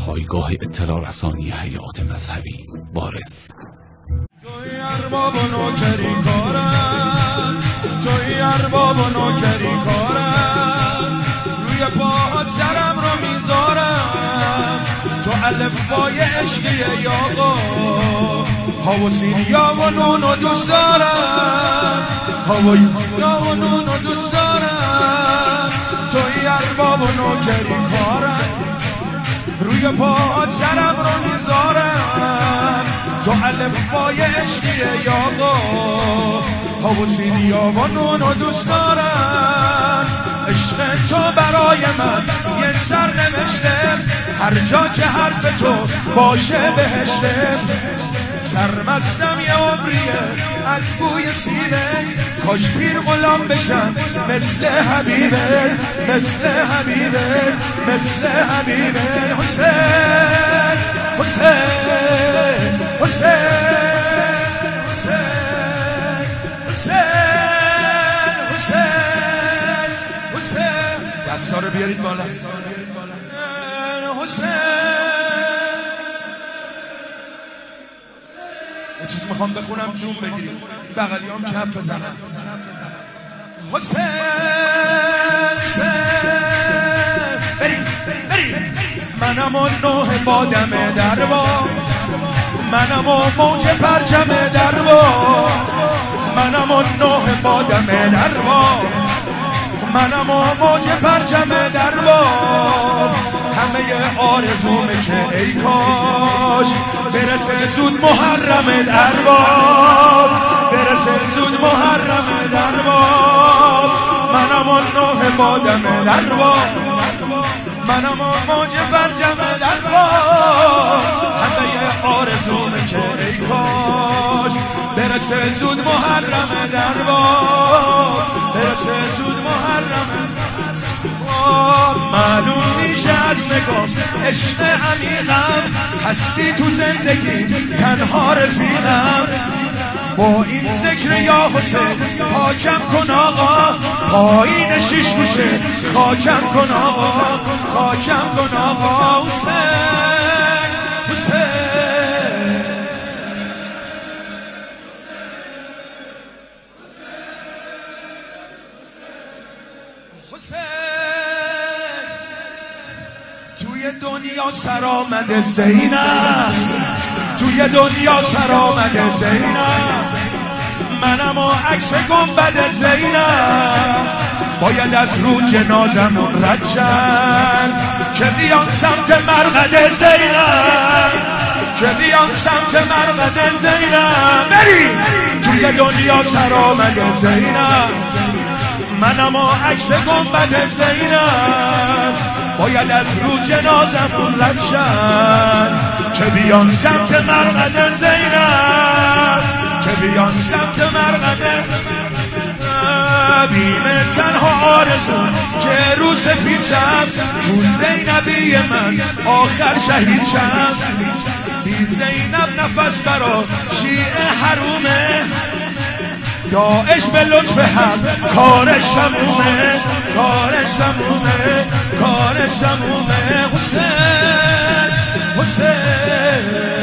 پایگاه اطلاع رسانی هیئات مذهبی وارث. توی ارباب و نوکری کارم، توی ارباب و نوکری کارم، روی پاهات سرم رو میذارم، تو الفبای عشقی یاقا، هاوسین یا و نون و دوست دارم، هاوی یا و نون و دوست دارم، توی ارباب و نوکری کارم، روی پاهات سرم رو میذارم، تو الفبای عشقی یاقا، هاوسین یا و نون و دوست دارم، عشق تو برای من یه سر نوشته، هر جا که حرف تو باشه بهشته، سرمستم یه عمریه از بوی سیبه، کاش پیر غلام بشم مثل حبیبه، مثل حبیبه، مثل حبیبه. حسین حسین حسین حسین حسین حسین دستا رو بیارید بالا. حسین یه چیز میخوام بخونم جون بگیریم، بغلیام کف بزنم. حسین حسین بریم بریم، منم و نوح بادم دربا، منم و موج پرچم دربا، منم و نوح بادم دربا، منم و موج پرچم دربا، همه آرزومه که ای کاش برسه زود محرم درباب، برسه زود محرم درباب، منم و نوح بادم درباب، منم و موج پرچم درباب، همه آرزومه که ای کاش برسه زود محرم درباب، برسه زود محرم. معلوم میشه از نگاه عشق عمیقم، هستی تو زندگی تنها رفیقم، با این ذکر یا حسین حاکم کن آقا، پایین شیش گوشه خاکم کن آقا، خاکم کن آقا. حسین حسین حسین توی دنیا سر آمده زینب، توی دنیا سر آمده زینب، منم و عکس گنبد زینب، باید از رو جنازمون رد شن که بیان سمت مرقد زینب، که بیان سمت مرقد زینب. بریم توی دنیا سر آمده زینب، منم و عکس گنبد زینب، باید از رو جنازمون رد شن که بیان سمت مرقد زینب، که بیان سمت مرقد. بیمه تنها آرزو که رو سفید شم، چون زینبی من آخر شهید شم، بی زینب نفس برا شیعه حرومه، داعش به لطف هم کارش تمومه، کارش تمومه، کارش تمومه. حسین حسین